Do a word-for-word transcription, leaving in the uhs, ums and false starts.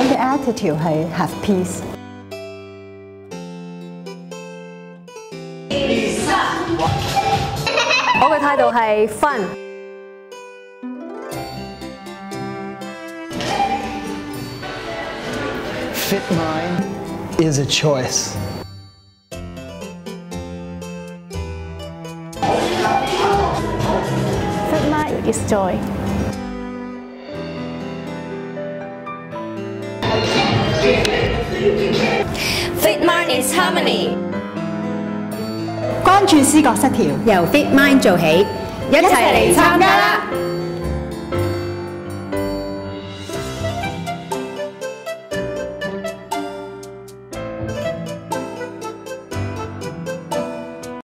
嘅 attitude 係 have peace。 我嘅態度係 fun。 FitMind is a choice. FitMind is joy. FitMind is harmony. 關注思覺失調， 由 FitMind 做起，一齊嚟參加啦！